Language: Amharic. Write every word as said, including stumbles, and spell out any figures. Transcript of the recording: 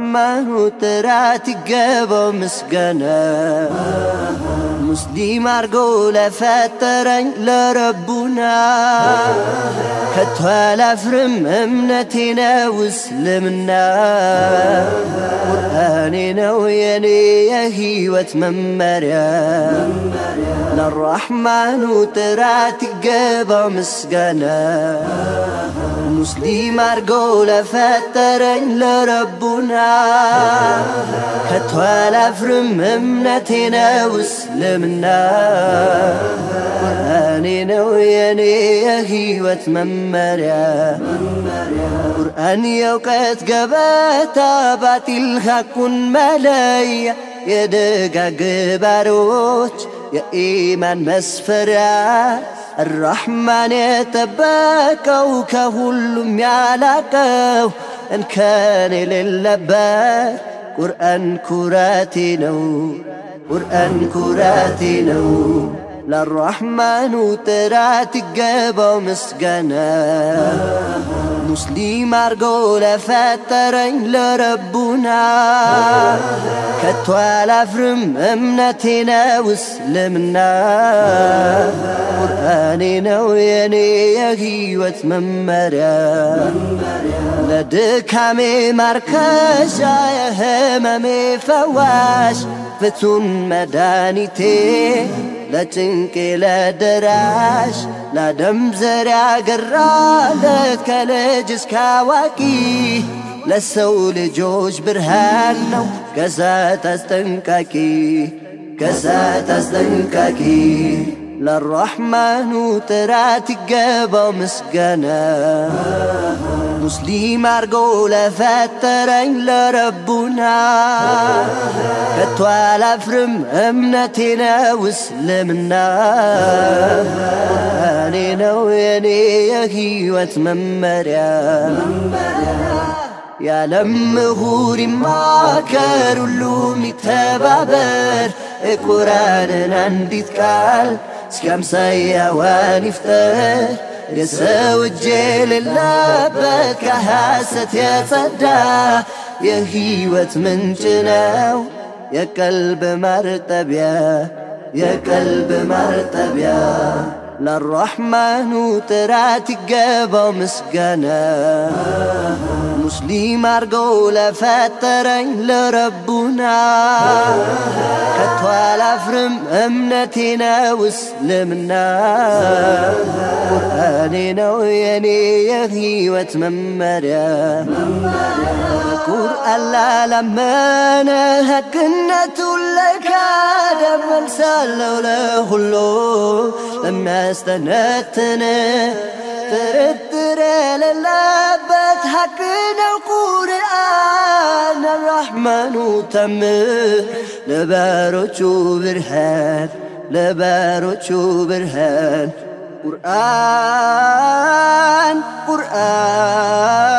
للرحمن ጥራት ይገባው ምስጋና ሙስሊም አርጎ ለፈጠረኝ ለረቡና ከቶ አላፍርም እምነቴ ነው እስልምና ቁርአኔ ነው የኔ የህይወት መመሪያ ለልرحمن ጥራት ይገባው ምስጋና ሙስሊም አርጎ ለፈጠረኝ ለረቡና ከቶ አላፍርም እምነቴ ነው እስልምና ቁርአኔ ነው የኔ የህይወት መመሪያ ቁርአን የእውቀት ገበታ ባጢል ሐቁን መለያ የደጋግ ባሮች የኢማን መስፈሪያ الرحمن يتبكوا كهلم يعلقوا إن كان للبار قرآن كراتينو قرآن كراتينو للرحمن ጥራት ይገባው ምስጋና ሙስሊም አርጎ ለፈጠረኝ ለረቡና ከቶ አላፍርም እምነቴ ነው እስልምና ቁርአኔ ነው የኔ የህይወት መመሪያ ለድካሜ ማርከሻ የህመሜ ፈዋሽ ፍቱን መድኃኒቴ ለጭንቄ ለደራሽ ለደም ዘር ያገራለት ከልጅ እስከ አዋቂ ለሰው ልጆች ብርሃን ነው ከሳት አስጠንቃቂ ከሳት አስጠንቃቂ ለልرحمن ጥራት ይገባው ምስጋና ሙስሊም አርጎ ለፈጠረኝ ለረቡና ከቶ አላፍርም እምነቴ ነው እስልምና ቁርአኔ ነው የኔ የህይወት መመሪያ የዓለም ምሁር ይማከር ሁሉም ይተባበር ቁርአንን አንዲት ቃል እስከምሳያዋን ይፍጠር የሰው እጅ የሌለበት ከሐሰት የጸዳ የህይወት ምንጭ ነው የቀልብ ማርጠቢያ የቀልብ ማርጠቢያ ለልرحمن ጥራት ይገባው ምስጋና ሙስሊም አርጎ ለፈጠረኝ ለረቡና ከቶ አላፍርም እምነቴ ነው እስልምና ቁርአኔ ነው የኔ የህይወት መመሪያ ቁርአን ላላመነ ህግነቱን ለካደ መልሳለው ለሁሉ ለሚያስተነትን ጥርጥር የሌለበት ሐቅ ነው ቁርአን الرحمن ተምር ለባሮቹ ብርሃን ለባሮቹ ብርሃን ቁርአን ቁርአን